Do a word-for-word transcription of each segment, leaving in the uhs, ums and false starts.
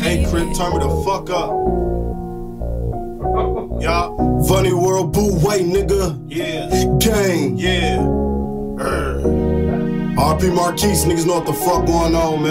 Hey, Crip, turn me the fuck up. Yeah. Funny world, boo, wait, nigga. Yeah. Gang. Yeah. R P Marquise, niggas know what the fuck going on,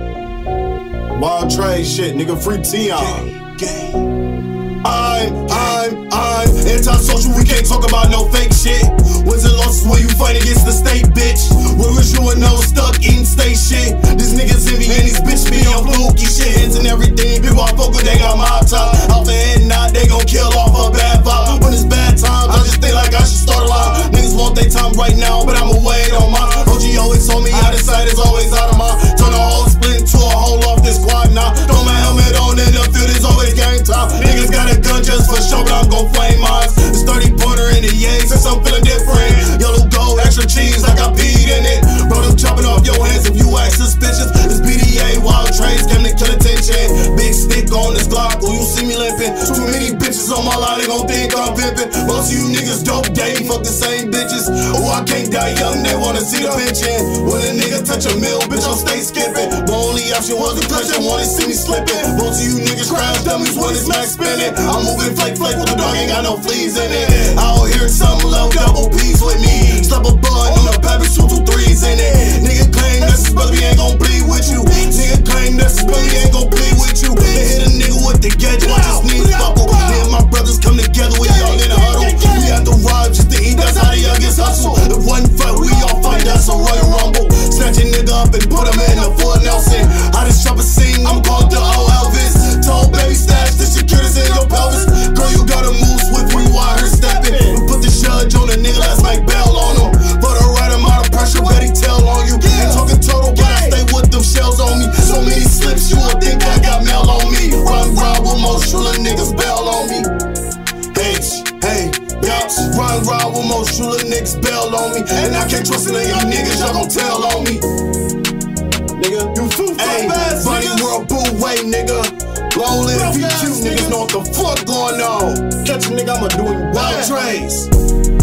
man. Wild trade shit, nigga, free Tion. Gang. I'm, I'm, I'm antisocial, we can't talk about no fake shit. Wins and losses when you fight against the state, bitch. Where was you and I was stuck eating state shit? These niggas envy and these bitch be on fluky shit. Hands and everything, people I fuck with, they got my top. Off the head knot, they gon' kill off a bad vibe. When it's bad times, I just think like I should start a line. Niggas want their time right now, but I'ma wait on mine. O G always told me out of sight is always out of mind. Turn a whole split into a whole off this quad now. Throw my helmet on in the field, it's always game time. Niggas got a gun just for show, but I'm gon' flame mine. It's thirty pointer in the yay, since I'm feeling different. Yellow gold, extra cheese, like I peed in it. Bro, them chopping off your hands if you act suspicious. It's B D A, wild trades, came to kill attention. Big stick on this Glock, oh, you see me limping. Too many bitches on my line, they gon' think I'm pimping. Most of you niggas dope, dating, fuck the same bitches. Oh, I can't die young, they wanna see the pension. When a nigga touch a mill, bitch, I'll stay skipping. My only option was to touch, they wanna see me slipping. Most of you niggas crash dummies when it's max spinning. I'm moving flake flake with the dog, ain't got no fleas in it. Out here something low, double P's with me. Slap a bun on the pappy, two two threes in it. Nigga claim that's his brother, he ain't gon' bleed with you. Nigga claim that's his brother, he ain't gon' bleed with you. They hit a nigga with the gadget, watch his knees buckle. Me and my brothers come together, we all in a huddle. We have to ride just to eat, that's how the youngest hustle. If one fight, we all fight, that's a Royal Rumble. Snatch a nigga up and put him in a full Nelson. I just chop a scene, I'm called the old Elvis. Told baby stash, the security's in your pelvis. Girl, you gotta move swift, rewind her stepping. We put the judge on a nigga, let's make bail on him. For the right amount of pressure, bet he tell on you. Ain't talking total, but I stay with them shells on me. So many slips, you would think I got mail on me. Run, run with most shooter niggas bail on me. H, hey, bitch. Run, run with most shooter niggas bail on me. And I can't trust any of y'all niggas, y'all gon' tell on me. Nigga, you foo hey, funny world, boo, wait, nigga. Long live P Q, niggas know what the fuck going on. Catch a nigga, I'ma do it wild trades.